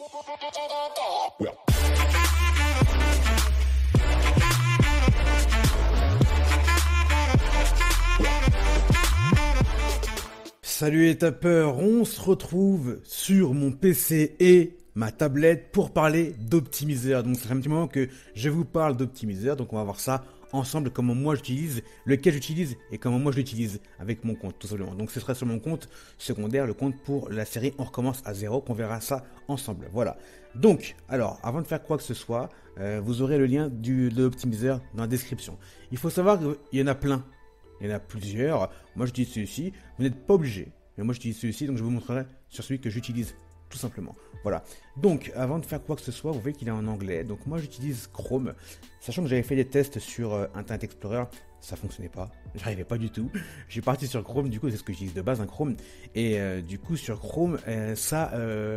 Salut les tapeurs, on se retrouve sur mon PC et ma tablette pour parler d'optimiseur. Donc ça fait un petit moment que je vous parle d'optimiseur, donc on va voir ça ensemble, comment moi j'utilise, lequel j'utilise et comment moi je l'utilise avec mon compte tout simplement. Donc ce sera sur mon compte secondaire, le compte pour la série On recommence à zéro, qu'on verra ça ensemble. Voilà. Donc, alors, avant de faire quoi que ce soit, vous aurez le lien de l'optimiseur dans la description. Il faut savoir qu'il y en a plein. Il y en a plusieurs. Moi, j'utilise celui-ci. Vous n'êtes pas obligé. Mais moi, j'utilise celui-ci, donc je vous montrerai sur celui que j'utilise, tout simplement. Voilà. Donc, avant de faire quoi que ce soit, vous voyez qu'il est en anglais. Donc, moi, j'utilise Chrome. Sachant que j'avais fait des tests sur Internet Explorer, ça fonctionnait pas. J'arrivais pas du tout. Je suis parti sur Chrome, du coup, c'est ce que j'utilise de base, un Chrome. Et du coup, sur Chrome, ça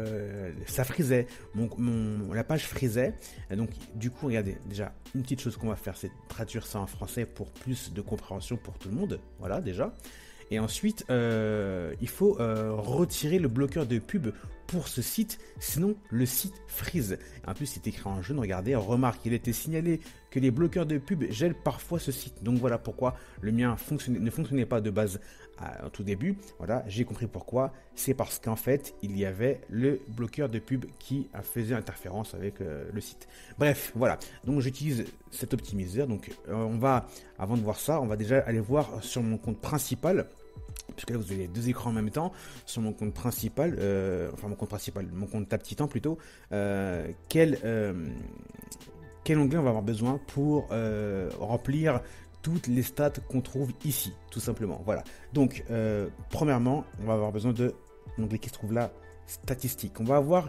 frisait. La page frisait. Et donc, du coup, regardez, déjà, une petite chose qu'on va faire, c'est traduire ça en français pour plus de compréhension pour tout le monde. Voilà, déjà. Et ensuite, il faut retirer le bloqueur de pub pour ce site, sinon le site freeze. En plus, c'est écrit en jaune, regardez, remarque, il a été signalé que les bloqueurs de pub gèlent parfois ce site. Donc voilà pourquoi le mien ne fonctionnait pas de base au tout début. Voilà, j'ai compris pourquoi. C'est parce qu'en fait, il y avait le bloqueur de pub qui faisait interférence avec le site. Bref, voilà. Donc j'utilise cet optimiseur. Donc avant de voir ça, on va déjà aller voir sur mon compte principal. Puisque là vous avez deux écrans en même temps sur mon compte principal, mon compte Tab Titan plutôt, quel onglet on va avoir besoin pour remplir toutes les stats qu'on trouve ici, tout simplement. Voilà. Donc premièrement, on va avoir besoin de l'onglet qui se trouve là, statistiques. On va avoir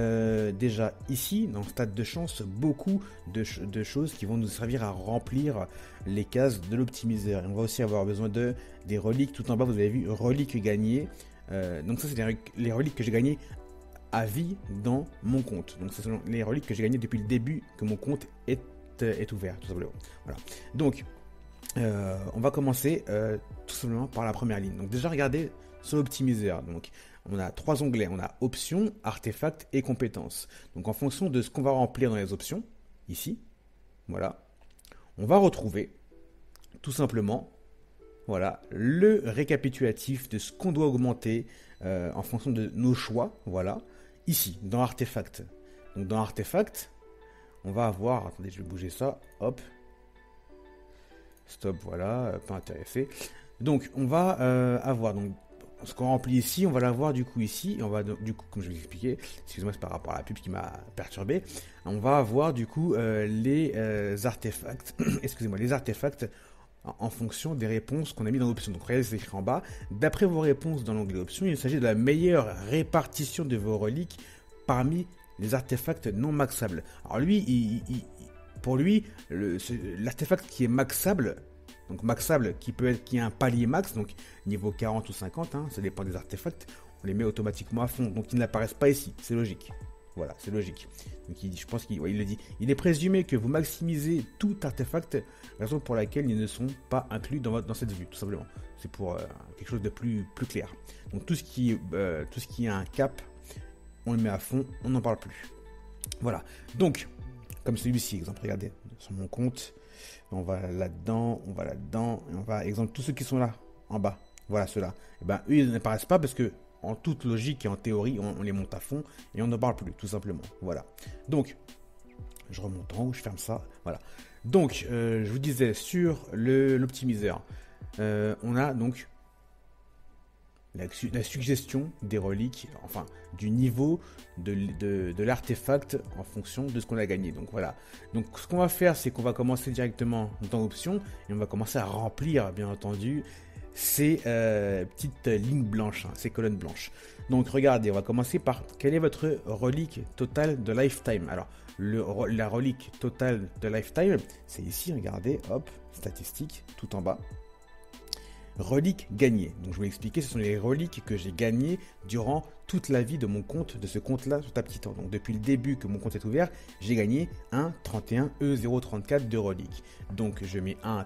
déjà ici, dans stade de chance, beaucoup de choses qui vont nous servir à remplir les cases de l'optimiseur. On va aussi avoir besoin des reliques. Tout en bas, vous avez vu reliques gagnées. Donc ça, c'est les reliques que j'ai gagnées à vie dans mon compte. Donc ce sont les reliques que j'ai gagnées depuis le début que mon compte est ouvert, tout simplement. Voilà. Donc, on va commencer tout simplement par la première ligne. Donc déjà, regardez sur l'optimiseur. Donc, on a trois onglets. On a options, artefacts et compétences. Donc, en fonction de ce qu'on va remplir dans les options, ici, voilà, on va retrouver tout simplement, voilà, le récapitulatif de ce qu'on doit augmenter en fonction de nos choix. Voilà, ici, dans artefacts. Donc, dans artefacts, on va avoir, attendez, je vais bouger ça, hop, stop, voilà, pas intéressé. Donc, on va avoir donc ce qu'on remplit ici, on va l'avoir du coup ici, et on va du coup, comme je vous expliquais, excusez-moi, c'est par rapport à la pub qui m'a perturbé, on va avoir du coup les artefacts, excusez-moi, les artefacts en fonction des réponses qu'on a mis dans l'option. Donc regardez, c'est écrit en bas, d'après vos réponses dans l'onglet options, il s'agit de la meilleure répartition de vos reliques parmi les artefacts non maxables. Alors lui, pour lui, l'artefact qui est maxable, donc maxable qui a un palier max, donc niveau 40 ou 50, hein, ça dépend des artefacts, on les met automatiquement à fond, donc ils n'apparaissent pas ici, c'est logique. Voilà, c'est logique. Donc je pense qu'il le dit. Il est présumé que vous maximisez tout artefact, raison pour laquelle ils ne sont pas inclus dans cette vue, tout simplement. C'est pour quelque chose de plus clair. Donc tout ce qui a un cap, on le met à fond, on n'en parle plus. Voilà. Donc, comme celui-ci, exemple, regardez, sur mon compte, on va là-dedans, et on va, exemple, tous ceux qui sont là, en bas, voilà ceux-là, et ben eux, ils n'apparaissent pas parce que, en toute logique et en théorie, on les monte à fond et on ne parle plus, tout simplement. Voilà. Donc, je remonte en haut, je ferme ça, voilà. Donc, je vous disais, sur l'optimiseur, on a donc la suggestion des reliques, enfin du niveau de l'artefact en fonction de ce qu'on a gagné. Donc voilà. Donc ce qu'on va faire, c'est qu'on va commencer directement dans options et on va commencer à remplir, bien entendu, ces petites lignes blanches, hein, ces colonnes blanches. Donc regardez, on va commencer par quelle est votre relique totale de lifetime. Alors la relique totale de lifetime, c'est ici, regardez, hop, statistiques, tout en bas. Reliques gagnées. Donc je vais expliquer, ce sont les reliques que j'ai gagnées durant toute la vie de mon compte, de ce compte-là sur Tab Titan. Donc depuis le début que mon compte est ouvert, j'ai gagné un 31E034 de reliques. Donc je mets un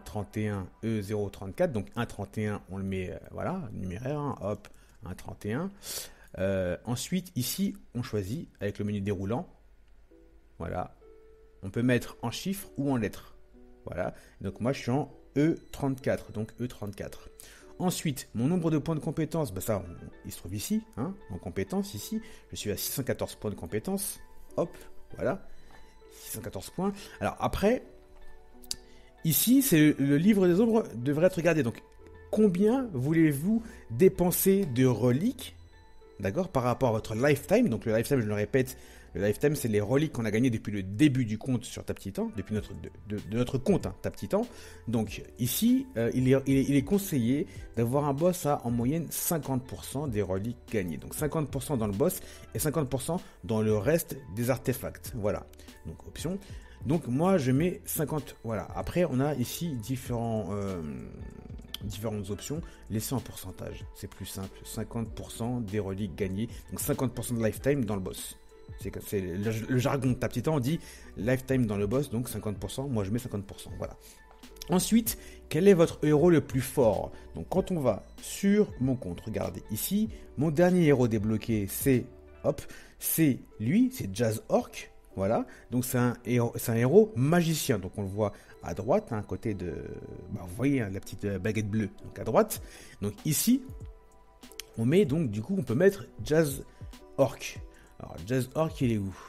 31E034, donc un 31, on le met, voilà, numéraire, hein, hop, un 31. Ensuite, ici, on choisit avec le menu déroulant. Voilà. On peut mettre en chiffres ou en lettres. Voilà. Donc moi, je suis en E34. Donc E34. Ensuite, mon nombre de points de compétence, bah ça, il se trouve ici, hein, en compétence, ici. Je suis à 614 points de compétence. Hop, voilà. 614 points. Alors après, ici, c'est le livre des ombres devrait être regardé. Donc, combien voulez-vous dépenser de reliques, d'accord, par rapport à votre lifetime. Donc le lifetime, je le répète, le lifetime, c'est les reliques qu'on a gagnées depuis le début du compte sur TapTitan, depuis de notre compte, hein, TapTitan. Donc ici, il est conseillé d'avoir un boss à en moyenne 50% des reliques gagnées. Donc 50% dans le boss et 50% dans le reste des artefacts. Voilà. Donc option. Donc moi, je mets 50. Voilà. Après, on a ici différentes options. Laissez en pourcentage. C'est plus simple. 50% des reliques gagnées. Donc 50% de lifetime dans le boss. C'est le jargon de TapTitan, on dit lifetime dans le boss, donc 50%, moi je mets 50%, voilà. Ensuite, quel est votre héros le plus fort? Donc quand on va sur mon compte, regardez ici, mon dernier héros débloqué, c'est lui, c'est Jazz Orc, voilà. Donc c'est un héros magicien, donc on le voit à droite, hein, à côté de, vous voyez, hein, la petite baguette bleue, donc à droite. Donc ici, on met donc, du coup, on peut mettre Jazz Orc. Alors, Jazz Orc, il est où?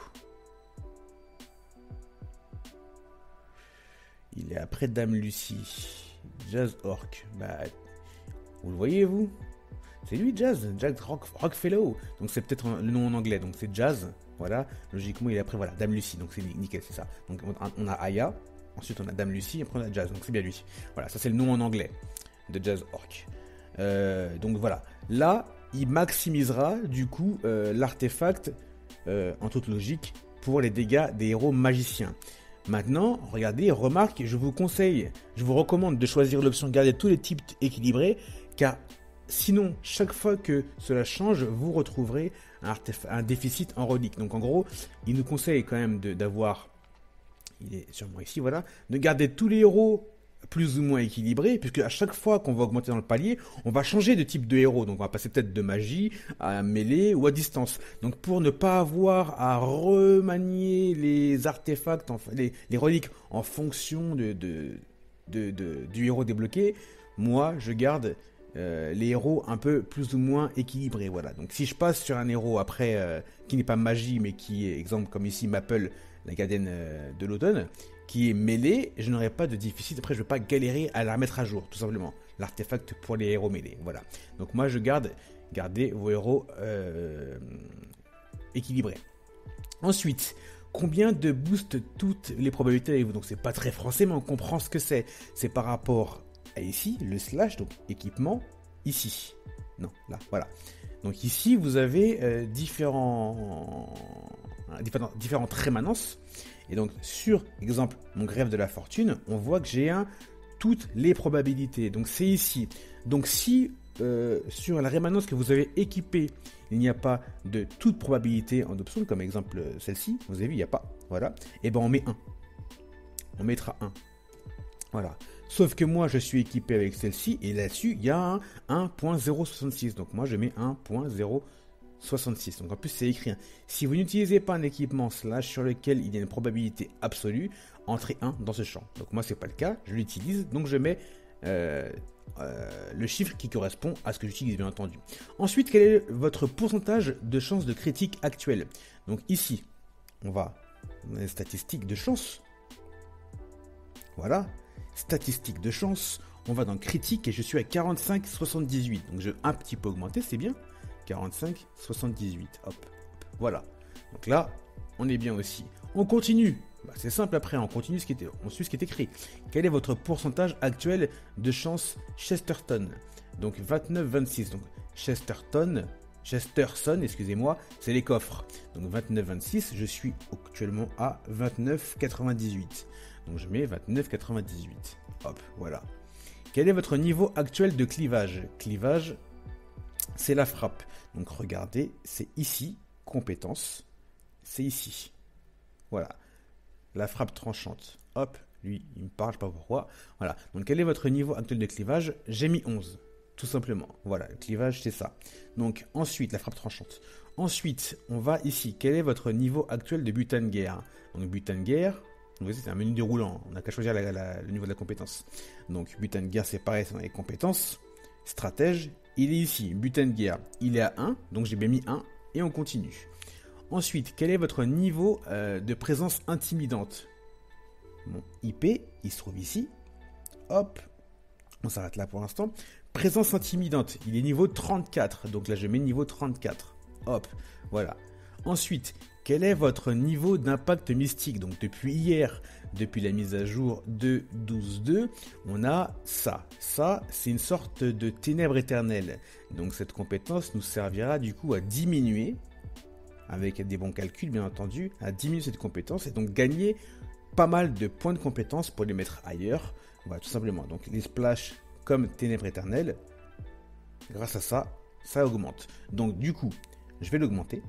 Il est après Dame Lucie. Jazz Orc. Vous le voyez, vous? C'est lui, Jazz Rockfellow. Donc, c'est peut-être le nom en anglais. Donc, c'est Jazz. Voilà. Logiquement, il est après, voilà, Dame Lucie. Donc, c'est nickel, c'est ça. Donc, on a Aya. Ensuite, on a Dame Lucie. Après, on a Jazz. Donc, c'est bien lui. Voilà, ça, c'est le nom en anglais de Jazz Orc. Donc, voilà. Là, il maximisera, du coup, l'artefact en toute logique pour les dégâts des héros magiciens. Maintenant, regardez, remarque, je vous recommande de choisir l'option garder tous les types équilibrés, car sinon, chaque fois que cela change, vous retrouverez un déficit en relique. Donc en gros, il nous conseille quand même d'avoir, il est sûrement ici, voilà, de garder tous les héros plus ou moins équilibré, puisque à chaque fois qu'on va augmenter dans le palier, on va changer de type de héros. Donc on va passer peut-être de magie à mêlée ou à distance. Donc pour ne pas avoir à remanier les artefacts, enfin, les reliques en fonction du héros débloqué, moi je garde les héros un peu plus ou moins équilibrés. Voilà. Donc si je passe sur un héros après qui n'est pas magie, mais qui est, exemple comme ici Maple, la gardienne de l'automne, qui est mêlée, je n'aurai pas de déficit. Après, je ne vais pas galérer à la remettre à jour, tout simplement. L'artefact pour les héros mêlés. Voilà. Donc moi, je gardez vos héros équilibrés. Ensuite, combien de boost toutes les probabilités avez-vous? Donc c'est pas très français, mais on comprend ce que c'est. C'est par rapport à ici, le slash, donc équipement, ici. Non, là, voilà. Donc ici, vous avez différentes rémanences. Et donc, sur, exemple, mon greffe de la fortune, on voit que j'ai toutes les probabilités. Donc, c'est ici. Donc, si sur la rémanence que vous avez équipée, il n'y a pas de toute probabilité en option, comme exemple celle-ci, vous avez vu, il n'y a pas. Voilà. Et ben, on met 1. On mettra 1. Voilà. Sauf que moi, je suis équipé avec celle-ci, et là-dessus, il y a un 1.066. Donc, moi, je mets 1.066. Donc en plus c'est écrit. Si vous n'utilisez pas un équipement slash sur lequel il y a une probabilité absolue, entrez 1 dans ce champ. Donc moi c'est pas le cas, je l'utilise, donc je mets le chiffre qui correspond à ce que j'utilise bien entendu. Ensuite, quel est votre pourcentage de chance de critique actuel? Donc ici, on va dans les statistiques de chance. Voilà, statistiques de chance. On va dans critique et je suis à 45,78. Donc je vais un petit peu augmenter, c'est bien. 45,78. Hop, voilà. Donc là, on est bien aussi. On continue. C'est simple après, on continue on suit ce qui est écrit. Quel est votre pourcentage actuel de chance Chesterton? Donc 29,26. Donc Chesterton, excusez-moi, c'est les coffres. Donc 29,26, je suis actuellement à 29,98. Donc je mets 29,98. Hop, voilà. Quel est votre niveau actuel de clivage? Clivage, c'est la frappe. Donc regardez, c'est ici, compétence, c'est ici. Voilà, la frappe tranchante. Hop, lui, il me parle, je sais pas pourquoi. Voilà, donc quel est votre niveau actuel de clivage? J'ai mis 11. tout simplement. Voilà, le clivage, c'est ça. Donc, ensuite, la frappe tranchante. Ensuite, on va ici. Quel est votre niveau actuel de butin de guerre? Donc, butin de guerre, vous voyez, c'est un menu déroulant. On n'a qu'à choisir le niveau de la compétence. Donc, butin de guerre, c'est pareil, c'est dans les compétences. Stratège, il est ici. Butin de guerre, il est à 1. Donc, j'ai bien mis 1. Et on continue. Ensuite, quel est votre niveau de présence intimidante? Mon IP, il se trouve ici. Hop, on s'arrête là pour l'instant. Présence intimidante, il est niveau 34. Donc là, je mets niveau 34. Hop, voilà. Ensuite, quel est votre niveau d'impact mystique? Donc depuis hier, depuis la mise à jour de 12.2, on a ça. Ça, c'est une sorte de ténèbres éternelles. Donc cette compétence nous servira du coup à diminuer, avec des bons calculs bien entendu, à diminuer cette compétence et donc gagner pas mal de points de compétence pour les mettre ailleurs. Voilà, tout simplement. Donc les splash comme ténèbres éternelles, grâce à ça, ça augmente. Donc du coup, je vais l'augmenter.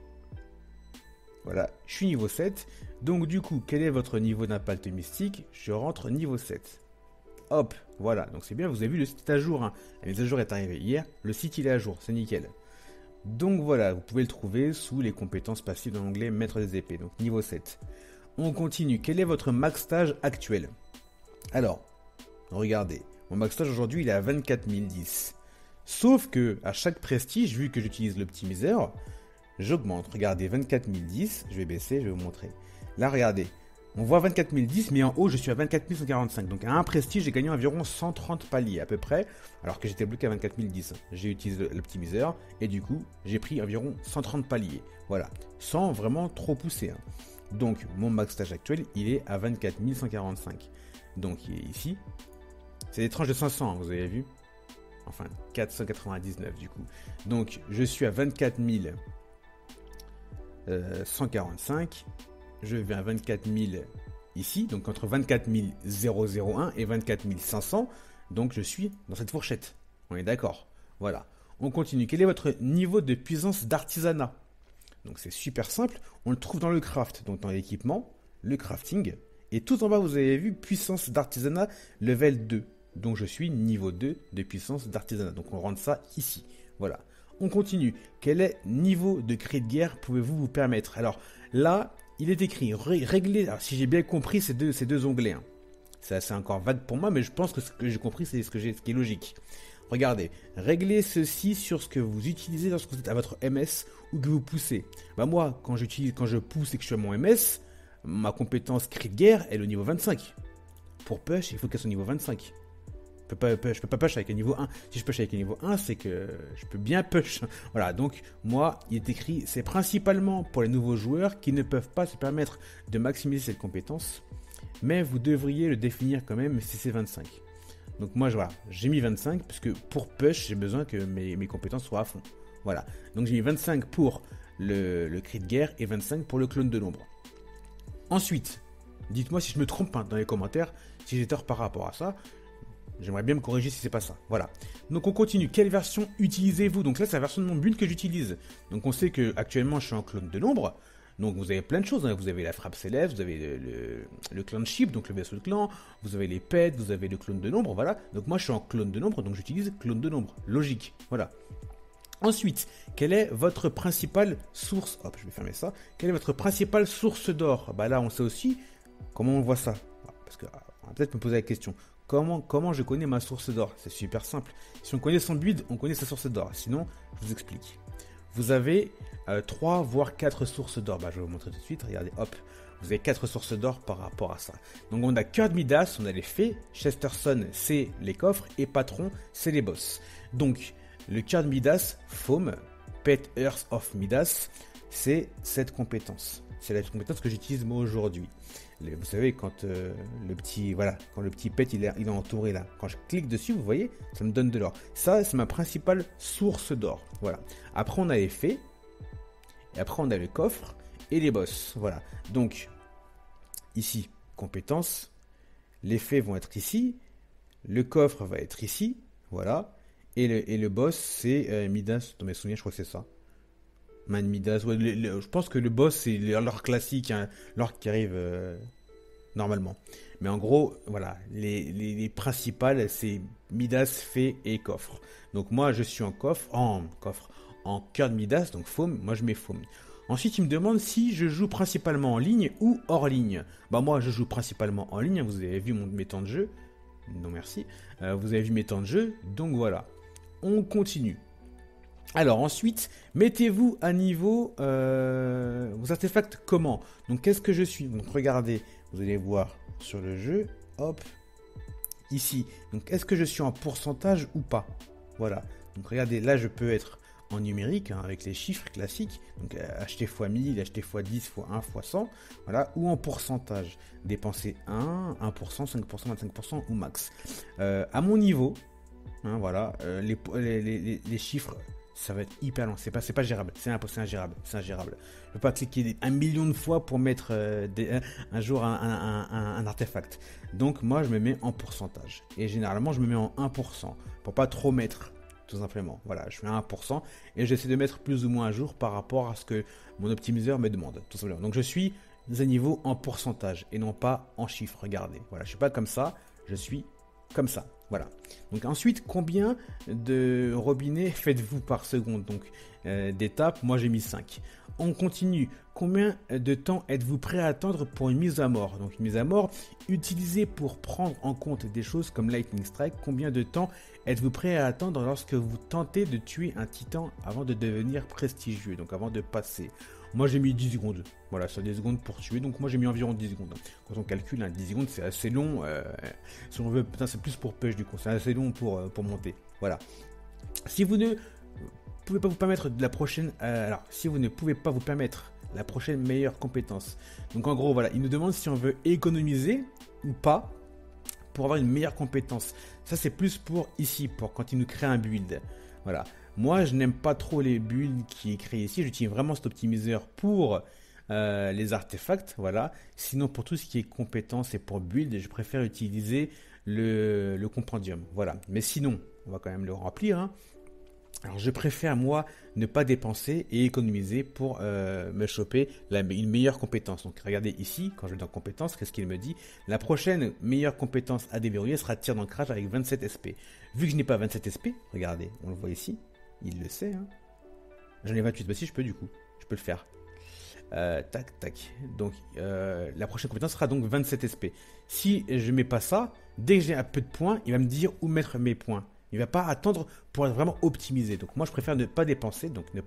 Voilà, je suis niveau 7. Donc du coup, quel est votre niveau d'impact mystique? Je rentre niveau 7. Hop, voilà. Donc c'est bien, vous avez vu le site est à jour. Hein. La mise à jour est arrivée hier. Le site il est à jour, c'est nickel. Donc voilà, vous pouvez le trouver sous les compétences passives dans l'onglet Maître des épées. Donc niveau 7. On continue. Quel est votre max stage actuel? Alors, regardez. Mon max stage aujourd'hui il est à 24 010. Sauf que à chaque prestige, vu que j'utilise l'optimiseur, j'augmente. Regardez, 24 010, je vais baisser, je vais vous montrer. Là, regardez, on voit 24 010, mais en haut, je suis à 24 145. Donc à un prestige, j'ai gagné environ 130 paliers à peu près, alors que j'étais bloqué à 24 010. J'ai utilisé l'optimiseur, et du coup, j'ai pris environ 130 paliers. Voilà, sans vraiment trop pousser. Hein. Donc, mon max stage actuel, il est à 24 145. Donc, il est ici. C'est des tranches de 500, vous avez vu? Enfin, 499 du coup. Donc, je suis à 24 145. Je vais à 24 000 ici. Donc, entre 24 001 et 24 500. Donc, je suis dans cette fourchette. On est d'accord. Voilà. On continue. Quel est votre niveau de puissance d'artisanat? Donc, c'est super simple. On le trouve dans le craft. Donc, dans l'équipement, le crafting. Et tout en bas, vous avez vu puissance d'artisanat level 2. Donc je suis niveau 2 de puissance d'artisanat. Donc on rentre ça ici. Voilà. On continue. Quel est niveau de cri de guerre pouvez-vous vous permettre? Alors là, il est écrit régler. Alors, si j'ai bien compris, ces deux onglets. Hein. C'est assez encore vague pour moi, mais je pense que ce que j'ai compris, c'est ce qui est logique. Regardez. Réglez ceci sur ce que vous utilisez lorsque vous êtes à votre MS ou que vous poussez. Bah moi, quand je pousse et que je suis à mon MS, ma compétence cri de guerre est au niveau 25. Pour push, il faut qu'elle soit au niveau 25. Je peux pas push avec un niveau 1. Si je push avec un niveau 1, c'est que je peux bien push. Voilà, donc moi, il est écrit, c'est principalement pour les nouveaux joueurs qui ne peuvent pas se permettre de maximiser cette compétence, mais vous devriez le définir quand même si c'est 25. Donc moi, voilà, j'ai mis 25, puisque pour push, j'ai besoin que mes compétences soient à fond. Voilà, donc j'ai mis 25 pour le cri de guerre et 25 pour le clone de l'ombre. Ensuite, dites-moi si je me trompe dans les commentaires, si j'ai tort par rapport à ça. J'aimerais bien me corriger si c'est pas ça. Voilà. Donc on continue. Quelle version utilisez-vous? Donc là, c'est la version de mon build que j'utilise. Donc on sait que actuellement je suis en clone de l'ombre. Donc vous avez plein de choses. Hein. Vous avez la frappe céleste, vous avez le clan ship, donc le vaisseau de clan. Vous avez les pets, vous avez le clone de l'ombre. Voilà. Donc moi je suis en clone de l'ombre, donc j'utilise clone de l'ombre. Logique. Voilà. Ensuite, quelle est votre principale source? Hop, je vais fermer ça. Quelle est votre principale source d'or? Bah là, on sait aussi comment on voit ça. Parce que on va peut-être me poser la question. Comment je connais ma source d'or? C'est super simple. Si on connaît son build, on connaît sa source d'or. Sinon, je vous explique. Vous avez 3 voire 4 sources d'or. Bah, je vais vous montrer tout de suite. Regardez, hop. Vous avez 4 sources d'or par rapport à ça. Donc on a Cœur de Midas, on a les fées. Chesterson, c'est les coffres. Et Patron, c'est les boss. Donc, le Cœur de Midas, Foam, Pet Earth of Midas, c'est cette compétence. C'est la compétence que j'utilise moi aujourd'hui. Vous savez, quand le petit pet il est entouré là, quand je clique dessus, vous voyez, ça me donne de l'or. Ça, c'est ma principale source d'or. Voilà. Après, on a les fées. Et après, on a le coffre et les boss. Voilà. Donc, ici, compétences. Les fées vont être ici. Le coffre va être ici. Voilà. Et le boss, c'est Midas. Dans mes souvenirs, je crois que c'est ça. Man Midas, ouais, je pense que le boss c'est l'or classique, hein, l'or qui arrive normalement. Mais en gros, voilà, les principales, c'est Midas, Fée et Coffre. Donc moi, je suis en cœur de Midas, donc Faume, moi je mets Faume. Ensuite, il me demande si je joue principalement en ligne ou hors ligne. Bah moi, je joue principalement en ligne, vous avez vu mes temps de jeu. Non merci. Vous avez vu mes temps de jeu, donc voilà. On continue. Alors ensuite, mettez-vous à niveau vos artefacts comment. Donc qu'est-ce que je suis? Donc regardez, vous allez voir sur le jeu, hop, ici. Donc est-ce que je suis en pourcentage ou pas? Voilà. Donc regardez, là je peux être en numérique, hein, avec les chiffres classiques, donc acheter x 1000, acheter x 10, x 1, x 100, voilà, ou en pourcentage, dépenser 1%, 5%, 25% ou max. À mon niveau, hein, voilà, les chiffres, ça va être hyper long, c'est pas gérable, c'est ingérable. Je peux pas cliquer 1 million de fois pour mettre un jour un artefact. Donc moi je me mets en pourcentage, et généralement je me mets en 1%, pour pas trop mettre. Tout simplement, voilà, je fais 1% et j'essaie de mettre plus ou moins à jour par rapport à ce que mon optimiseur me demande, tout simplement. Donc je suis à niveau en pourcentage et non pas en chiffres, regardez. Voilà, je suis pas comme ça, je suis comme ça, voilà. Donc ensuite, combien de robinets faites-vous par seconde? Donc d'étapes, moi j'ai mis 5. On continue. Combien de temps êtes-vous prêt à attendre pour une mise à mort? Donc une mise à mort utilisée pour prendre en compte des choses comme Lightning Strike. Combien de temps êtes-vous prêt à attendre lorsque vous tentez de tuer un titan avant de devenir prestigieux, donc avant de passer? Moi j'ai mis 10 secondes, voilà, c'est des secondes pour tuer, donc moi j'ai mis environ 10 secondes. Quand on calcule, 10 secondes c'est assez long, si on veut, putain c'est plus pour push du coup, c'est assez long pour monter, voilà. Si vous ne pouvez pas vous permettre de la prochaine, si vous ne pouvez pas vous permettre la prochaine meilleure compétence, donc en gros voilà, il nous demande si on veut économiser ou pas pour avoir une meilleure compétence. Ça c'est plus pour ici, pour quand il nous crée un build, voilà. Moi, je n'aime pas trop les builds qui est créé ici. J'utilise vraiment cet optimiseur pour les artefacts, voilà. Sinon, pour tout ce qui est compétences et pour build, je préfère utiliser le compendium, voilà. Mais sinon, on va quand même le remplir, hein. Alors, je préfère, moi, ne pas dépenser et économiser pour me choper une meilleure compétence. Donc, regardez ici, quand je vais dans compétences, qu'est-ce qu'il me dit? La prochaine meilleure compétence à déverrouiller sera tir d'ancrage avec 27 SP. Vu que je n'ai pas 27 SP, regardez, on le voit ici. Il le sait, hein. J'en ai 28, bah si je peux du coup, je peux le faire. Tac, tac. Donc la prochaine compétence sera donc 27 SP. Si je mets pas ça, dès que j'ai un peu de points, il va me dire où mettre mes points. Il va pas attendre pour être vraiment optimisé. Donc moi je préfère ne pas dépenser,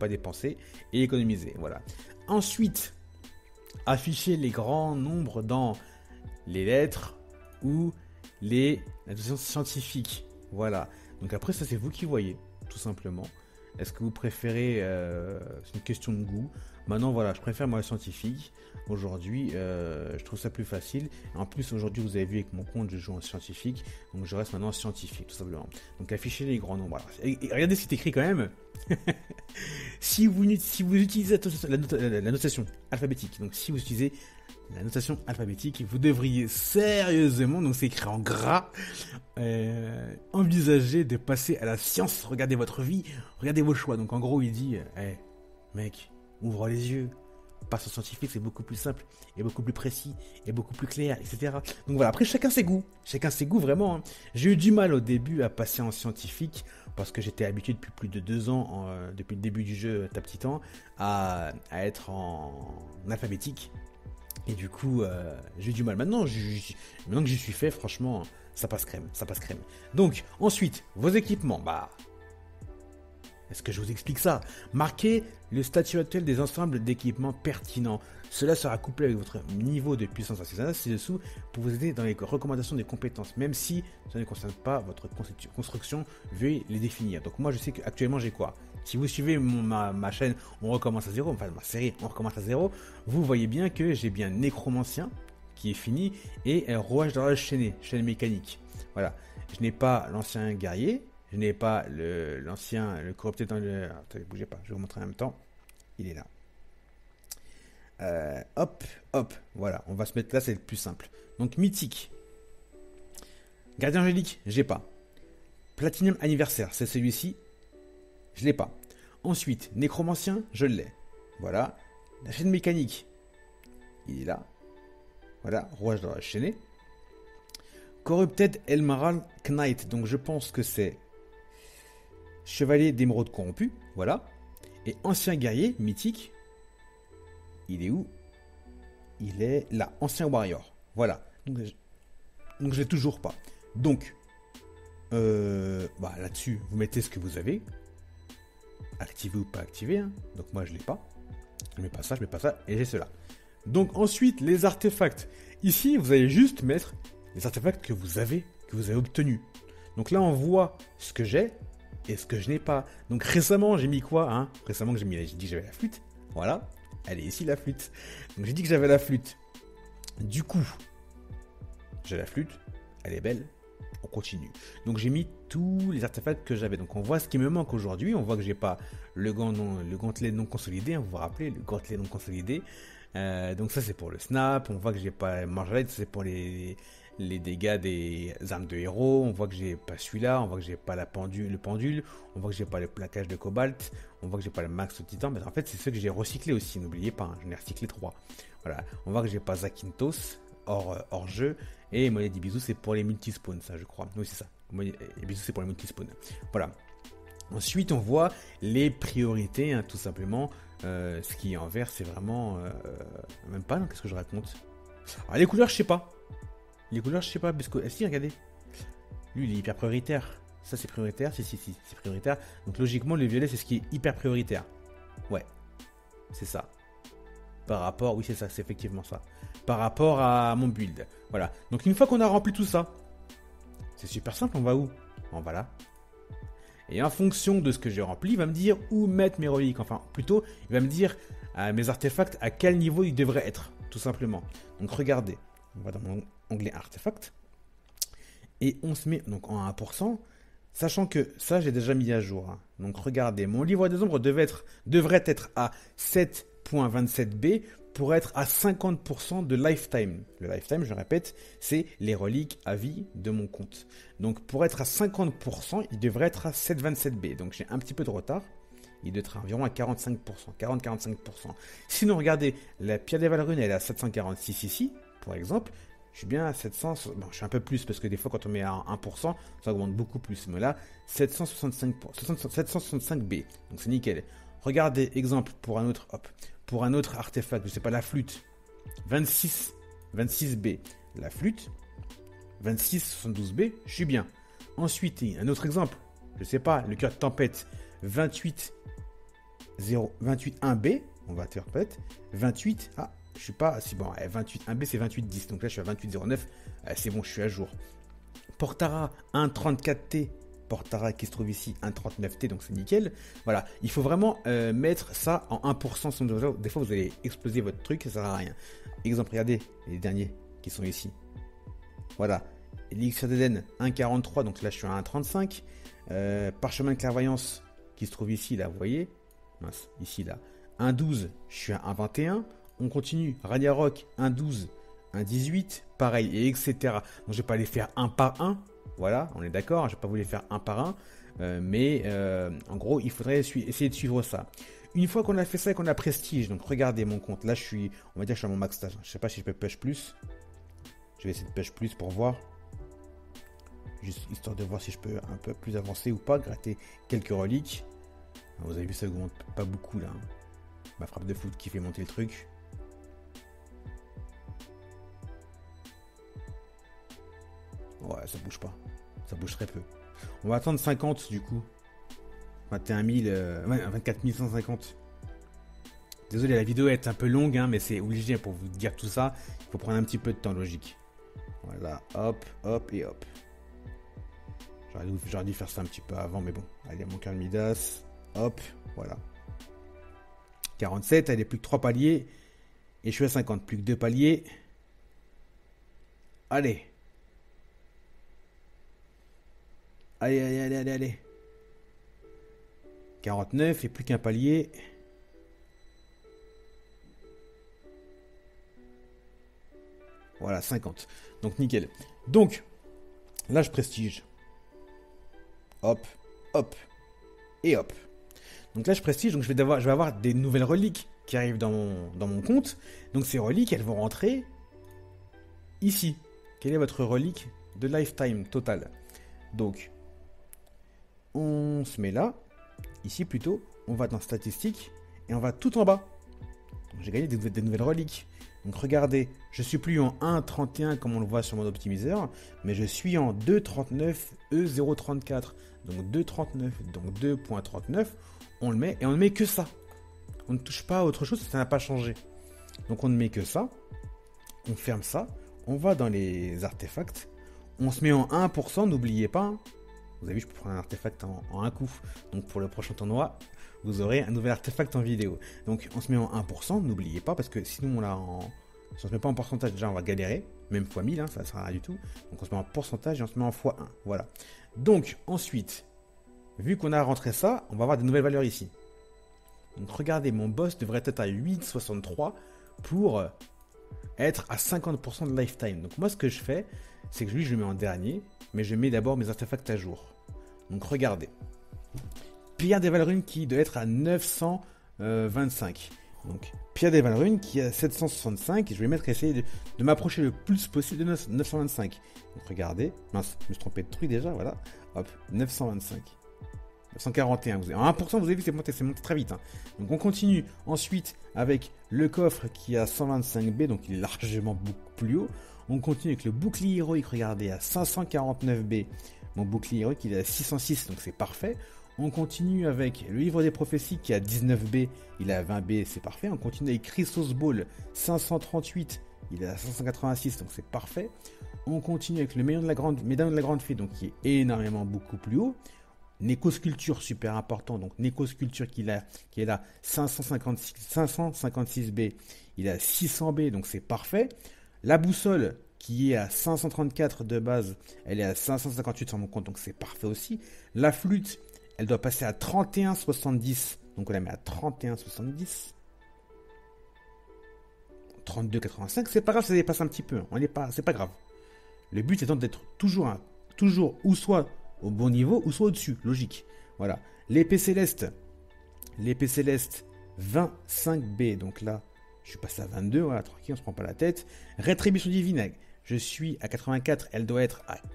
et économiser. Voilà. Ensuite, afficher les grands nombres dans les lettres ou les notations scientifiques. Voilà. Donc après ça c'est vous qui voyez, tout simplement. Est-ce que vous préférez, c'est une question de goût. Maintenant voilà, je préfère moi le scientifique. Aujourd'hui, je trouve ça plus facile. En plus aujourd'hui, vous avez vu avec mon compte, je joue en scientifique. Donc je reste maintenant scientifique, tout simplement. Donc afficher les grands nombres. Et regardez ce qui est écrit quand même. si vous utilisez la notation alphabétique, donc si vous utilisez la notation alphabétique, vous devriez sérieusement, donc c'est écrit en gras, envisager de passer à la science. Regardez votre vie, regardez vos choix. Donc en gros il dit, hey, mec, ouvre les yeux, passe au scientifique, c'est beaucoup plus simple et beaucoup plus précis et beaucoup plus clair, etc. Donc voilà, après chacun ses goûts vraiment, hein. J'ai eu du mal au début à passer en scientifique parce que j'étais habitué depuis plus de 2 ans, depuis le début du jeu Tap Titan, à être en alphabétique. Et du coup, j'ai eu du mal. Maintenant que j'y suis fait, franchement, ça passe crème. Donc, ensuite, vos équipements. Bah, est-ce que je vous explique ça? Marquez le statut actuel des ensembles d'équipements pertinents. Cela sera couplé avec votre niveau de puissance artisanale ci-dessous pour vous aider dans les recommandations des compétences, même si ça ne concerne pas votre construction, veuillez les définir. Donc moi, je sais qu'actuellement, j'ai quoi? Si vous suivez ma chaîne, on recommence à zéro, enfin ma série, on recommence à zéro, vous voyez bien que j'ai bien Nécromancien qui est fini et rouage d'horloge chaîne mécanique. Voilà, je n'ai pas l'ancien guerrier, je n'ai pas le corrupté dans le... Alors, attendez, bougez pas, je vais vous montrer en même temps. Il est là. Hop, voilà, on va se mettre là, c'est le plus simple. Donc mythique. Gardien angélique, j'ai pas. Platinum anniversaire, c'est celui-ci. Je l'ai pas. Ensuite, nécromancien, je l'ai. Voilà. La chaîne mécanique, il est là. Voilà, rouage de la chaînée. Corrupted Elmaral Knight. Donc je pense que c'est Chevalier d'émeraude corrompu. Voilà. Et ancien guerrier mythique. Il est où? Il est là. Ancien warrior. Voilà. Donc je l'ai toujours pas. Donc, là-dessus, vous mettez ce que vous avez. Activé ou pas activé. Hein. Donc moi, je l'ai pas. Je mets pas ça, et j'ai cela. Donc ensuite, les artefacts. Ici, vous allez juste mettre les artefacts que vous avez obtenus. Donc là, on voit ce que j'ai et ce que je n'ai pas. Donc récemment, j'ai mis quoi hein? Récemment, j'ai dit que j'avais la flûte. Voilà. Elle est ici, la flûte. Donc j'ai dit que j'avais la flûte. Du coup, j'ai la flûte. Elle est belle. On continue. Donc j'ai mis tous les artefacts que j'avais. Donc on voit ce qui me manque aujourd'hui. On voit que j'ai pas le gantelet non consolidé. Vous vous rappelez, le gantelet non consolidé. Donc ça c'est pour le snap. On voit que j'ai pas Marjolaine, c'est pour les dégâts des armes de héros. On voit que j'ai pas celui-là. On voit que j'ai pas le pendule. On voit que j'ai pas le plaquage de cobalt. On voit que j'ai pas le max au titan. Mais en fait c'est ceux que j'ai recyclés aussi. N'oubliez pas, hein, j'en ai recyclé 3. Voilà. On voit que j'ai pas Zakynthos hors jeu. Et monnaie des bisous, c'est pour les multispawns, ça je crois. Oui, c'est ça. Les bisous, c'est pour les multispawns. Voilà. Ensuite, on voit les priorités, hein, tout simplement. Ce qui est en vert, c'est vraiment... même pas, non, qu'est-ce que je raconte? Alors, les couleurs, je sais pas. Parce que... si, regardez. Lui, il est hyper prioritaire. Ça, c'est prioritaire. Si, c'est prioritaire. Donc, logiquement, le violet, c'est ce qui est hyper prioritaire. Ouais. C'est ça. Par rapport... Oui, c'est ça, c'est effectivement ça. Par rapport à mon build. Voilà. Donc une fois qu'on a rempli tout ça, c'est super simple, on va où? On va là. Et en fonction de ce que j'ai rempli, il va me dire où mettre mes reliques. Enfin, plutôt, il va me dire mes artefacts à quel niveau ils devraient être, tout simplement. Donc regardez, on va dans mon onglet artefacts. Et on se met donc en 1%, sachant que ça, j'ai déjà mis à jour. Hein. Donc regardez, mon livre des ombres devrait être à 7.27b pour être à 50% de lifetime. Le lifetime, je répète, c'est les reliques à vie de mon compte. Donc pour être à 50%, il devrait être à 7,27b. Donc j'ai un petit peu de retard. Il devrait être environ à 45%, 40-45%. Sinon, regardez, la pierre des Valrunes, elle est à 746 ici, par exemple. Je suis bien à 700, bon, je suis un peu plus, parce que des fois, quand on met à 1%, ça augmente beaucoup plus. Mais là, 765b. Donc c'est nickel. Regardez, exemple, pour un autre, pour un autre artefact, je sais pas, la flûte, 26b, la flûte, 2672b, je suis bien. Ensuite, un autre exemple, je sais pas, le cœur de tempête, 28.1b, on va faire peut-être, 28, je suis pas, si bon, 28.1b c'est 28.10, donc là je suis à 28.09, c'est bon, je suis à jour. Portara 1.34t, Portara qui se trouve ici 1.39t, donc c'est nickel. Voilà, il faut vraiment mettre ça en 1%, sinon des fois vous allez exploser votre truc, ça sert à rien. Exemple, regardez les derniers qui sont ici. Voilà, Elixir d'Eden 1.43, donc là je suis à 1.35. Parchemin de clairvoyance qui se trouve ici, là, vous voyez, mince, ici, là, 1.12, je suis à 1.21. On continue, Ragnarok 1.12, 1.18, pareil, et etc. Donc je vais pas les faire un par un. Voilà, on est d'accord, je ne vais pas vous les faire un par un, mais en gros, il faudrait essayer de suivre ça. Une fois qu'on a fait ça et qu'on a prestige, donc regardez mon compte, là on va dire que je suis à mon max stage, je ne sais pas si je peux push plus, je vais essayer de push plus pour voir, juste histoire de voir si je peux un peu plus avancer ou pas, gratter quelques reliques. Vous avez vu, ça augmente pas beaucoup là, hein. Ma frappe de foot qui fait monter le truc. Ouais, ça bouge pas. Ça bouge très peu. On va attendre 50 du coup. 24 150. Désolé, la vidéo est un peu longue, hein, mais c'est obligé pour vous dire tout ça. Il faut prendre un petit peu de temps logique. Voilà, hop, hop et hop. J'aurais dû faire ça un petit peu avant, mais bon. Allez, mon cœur de Midas. Hop, voilà. 47, allez, plus que 3 paliers. Et je suis à 50, plus que 2 paliers. Allez. Allez. 49 et plus qu'un palier. Voilà, 50. Donc nickel. Donc, là je prestige. Hop, hop et hop. Donc là je prestige, donc je vais avoir des nouvelles reliques qui arrivent dans mon compte. Donc ces reliques, elles vont rentrer ici. Quelle est votre relique de lifetime total. Donc, on se met là, ici plutôt, on va dans statistiques, et on va tout en bas. J'ai gagné des nouvelles reliques. Donc regardez, je suis plus en 1.31 comme on le voit sur mon optimiseur, mais je suis en 2.39 E034. Donc 2.39, donc 2.39, on le met et on ne met que ça. On ne touche pas à autre chose, ça n'a pas changé. Donc on ne met que ça, on ferme ça, on va dans les artefacts, on se met en 1%, n'oubliez pas. Hein. Vous avez vu, je peux prendre un artefact en un coup. Donc pour le prochain tournoi, vous aurez un nouvel artefact en vidéo. Donc on se met en 1%, n'oubliez pas, parce que sinon si on se met pas en pourcentage, déjà on va galérer, même x 1000, hein, ça ne sert à rien du tout. Donc on se met en pourcentage et on se met en x1. Voilà. Donc ensuite, vu qu'on a rentré ça, on va avoir des nouvelles valeurs ici. Donc regardez, mon boss devrait être à 8,63 pour être à 50% de lifetime. Donc moi ce que je fais, c'est que lui je le mets en dernier, mais je mets d'abord mes artefacts à jour. Donc regardez. Pierre des Valrunes qui doit être à 925. Donc Pierre des Valrunes qui est à 765. Et je vais mettre essayer de m'approcher le plus possible de 925. Donc regardez. Mince, je me suis trompé de truc déjà. Voilà. Hop, 925. 941. En 1%, vous avez vu, c'est monté très vite. Hein. Donc on continue ensuite avec le coffre qui est à 125B. Donc il est largement beaucoup plus haut. On continue avec le bouclier héroïque. Regardez, à 549B. Mon bouclier héroïque il est à 606. Donc c'est parfait. On continue avec le livre des prophéties qui est à 19B, il est à 20B, c'est parfait. On continue avec Christos Ball, 538, il est à 586, donc c'est parfait. On continue avec le médaillon de la grande fée, donc qui est énormément beaucoup plus haut. Néco-sculpture, super important, donc Néco-sculpture qui est là, 556B, il est à 600B, donc c'est parfait. La boussole, qui est à 534 de base, elle est à 558 sur mon compte, donc c'est parfait aussi. La flûte, elle doit passer à 31,70. Donc on la met à 31,70. 32,85. C'est pas grave, ça dépasse un petit peu. C'est pas grave. Le but étant d'être toujours ou soit au bon niveau, ou soit au-dessus. Logique. Voilà. L'épée céleste. 25B. Donc là, je suis passé à 22. Voilà, tranquille, on se prend pas la tête. Rétribution divine. Je suis à 84. Elle doit être à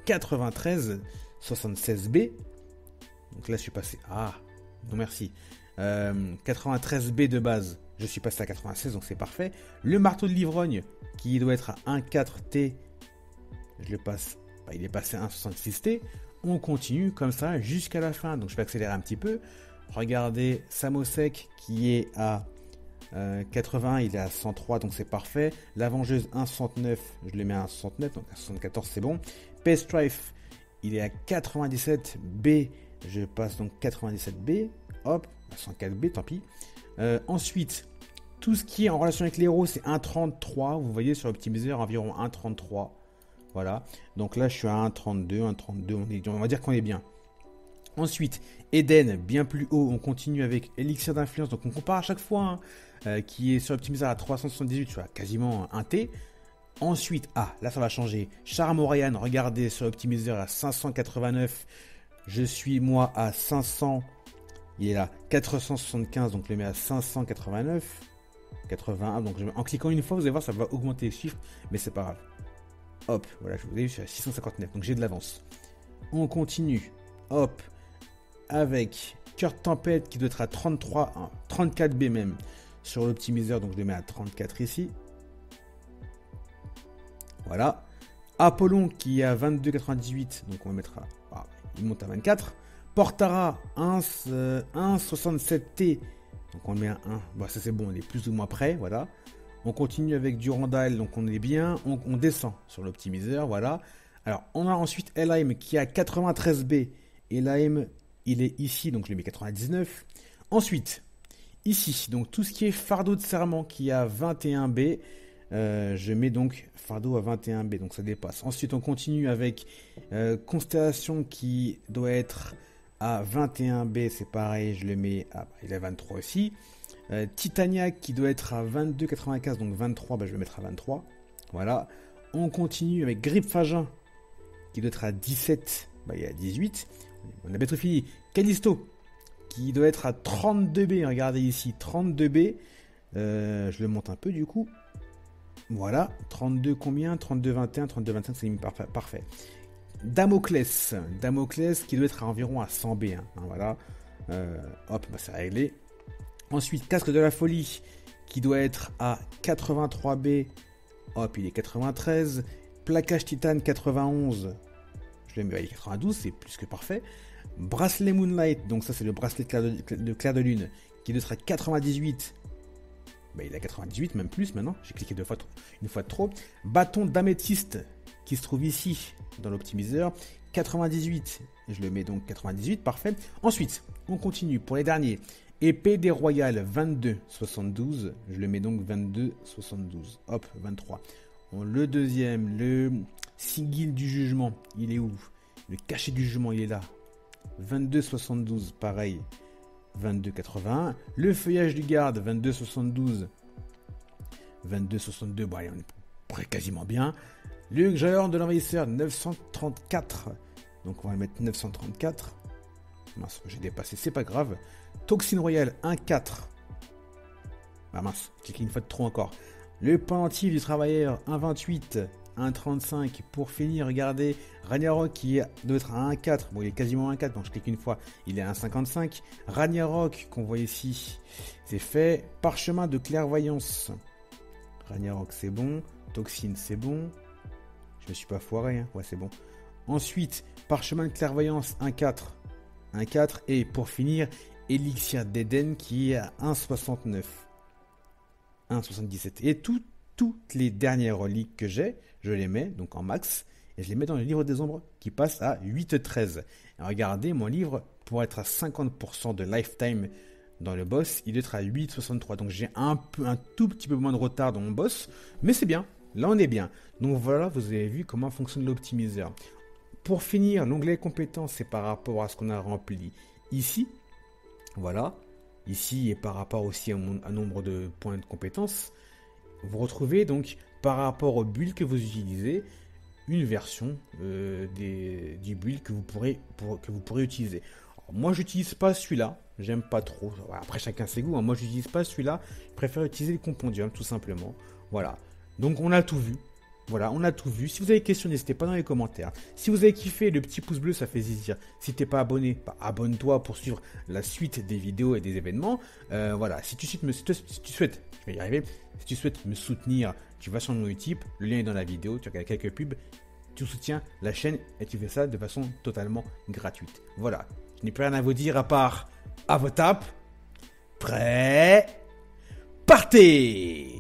93,76B. Donc là, je suis passé. Ah, non merci. 93B de base, je suis passé à 96, donc c'est parfait. Le marteau de l'ivrogne, qui doit être à 1,4T, je le passe. Il est passé à 1,66T. On continue comme ça jusqu'à la fin. Donc je vais accélérer un petit peu. Regardez, Samosek qui est à 80, il est à 103, donc c'est parfait. La vengeuse 1,69, je le mets à 1,69, donc à 74, c'est bon. Paystrife, il est à 97B. Je passe donc 97B, hop, 104B, tant pis. Ensuite, tout ce qui est en relation avec les héros, c'est 1,33. Vous voyez sur l'optimiseur, environ 1,33. Voilà. Donc là, je suis à 1,32, 1,32. On va dire qu'on est bien. Ensuite, Eden, bien plus haut. On continue avec Elixir d'influence. Donc on compare à chaque fois, hein, qui est sur l'optimiseur à 378, tu vois, quasiment 1T. Ensuite, là, ça va changer. Charme Oriane, regardez sur l'optimiseur à 589. Je suis moi à 500, il est là 475, donc je le mets à 589, 81, donc en cliquant une fois, vous allez voir, ça va augmenter les chiffres, mais c'est pas grave. Hop, voilà, je vous ai vu, je suis à 659, donc j'ai de l'avance. On continue, hop, avec Cœur de Tempête qui doit être à 33, 34B même, sur l'optimiseur, donc je le mets à 34 ici. Voilà. Apollon qui est à 22,98, donc on va mettre il monte à 24. Portara 1,67T. Donc on met un 1. Bon, ça c'est bon, on est plus ou moins prêt. Voilà. On continue avec Durandal, donc on est bien. On descend sur l'optimiseur. Voilà. Alors on a ensuite Elheim qui est à 93B. Elheim, il est ici, donc je le mets 99. Ensuite, ici, donc tout ce qui est fardeau de serment qui est à 21B. Je mets donc fardeau à 21B, donc ça dépasse. Ensuite, on continue avec Constellation qui doit être à 21B, c'est pareil, je le mets il est à 23 aussi. Titania qui doit être à 22,95, donc 23, je vais le mettre à 23. Voilà. On continue avec Grippe Fagin qui doit être à 17, il est à 18. On a bientôt fini. Callisto qui doit être à 32B, regardez ici, 32B. Je le monte un peu du coup. Voilà, 32 combien 32, 21, 32, 25, c'est parfait. Damoclès qui doit être à environ à 100 B, hein, voilà. Hop, bah c'est réglé. Ensuite, casque de la folie qui doit être à 83 B. Hop, il est 93. Plaquage titane 91. Je l'ai mis à 92, c'est plus que parfait. Bracelet Moonlight, donc ça c'est le bracelet de clair de lune, qui doit être à 98. Bah, il est à 98, même plus maintenant. J'ai cliqué une fois de trop. Bâton d'améthyste qui se trouve ici dans l'optimiseur. 98. Je le mets donc 98, parfait. Ensuite, on continue pour les derniers. Épée des royales 22,72. Je le mets donc 22,72. Hop, 23. Le deuxième, le sigil du jugement, il est où? Le cachet du jugement, il est là. 22,72, pareil. 22,81. Le feuillage du garde, 22,72. 22,62, bon allez, on est quasiment bien. Le jaleur de l'envahisseur, 934. Donc on va mettre 934. Mince, j'ai dépassé, c'est pas grave. Toxine royale, 1,4. Ah mince, j'ai cliqué une fois de trop encore. Le pendentif du travailleur, 1,28. 1,35. Pour finir, regardez, Ragnarok qui doit être à 1,4. Bon, il est quasiment à 1,4, donc je clique une fois, il est à 1,55. Ragnarok, qu'on voit ici, c'est fait. Parchemin de clairvoyance. Ragnarok, c'est bon. Toxine, c'est bon. Je me suis pas foiré, hein. Ouais, c'est bon. Ensuite, parchemin de clairvoyance, 1,4. 1,4. Et pour finir, élixir d'Éden qui est à 1,69. 1,77. Et toutes les dernières reliques que j'ai, je les mets donc en max et je les mets dans le livre des ombres qui passe à 8,13. Et regardez, mon livre, pour être à 50% de lifetime dans le boss, il doit être à 8,63. Donc j'ai un tout petit peu moins de retard dans mon boss, mais c'est bien. Là, on est bien. Donc voilà, vous avez vu comment fonctionne l'optimiseur. Pour finir, l'onglet compétences, c'est par rapport à ce qu'on a rempli ici. Voilà. Ici, et par rapport aussi à un nombre de points de compétences, vous retrouvez donc, par rapport au build que vous utilisez, une version du build que vous pourrez utiliser. Alors, moi, j'utilise pas celui-là. J'aime pas trop. Après, chacun ses goûts. Hein. Moi, j'utilise pas celui-là. Je préfère utiliser le compendium, tout simplement. Voilà. Donc, on a tout vu. Voilà, on a tout vu. Si vous avez des questions, n'hésitez pas dans les commentaires. Si vous avez kiffé, le petit pouce bleu, ça fait plaisir. Si t'es pas abonné, bah, abonne-toi pour suivre la suite des vidéos et des événements. Voilà, si tu souhaites, je vais y arriver. Si tu souhaites me soutenir, tu vas sur mon Utip, le lien est dans la vidéo, tu regardes quelques pubs, tu soutiens la chaîne et tu fais ça de façon totalement gratuite. Voilà, je n'ai plus rien à vous dire à part à vos tapes. Prêt, partez!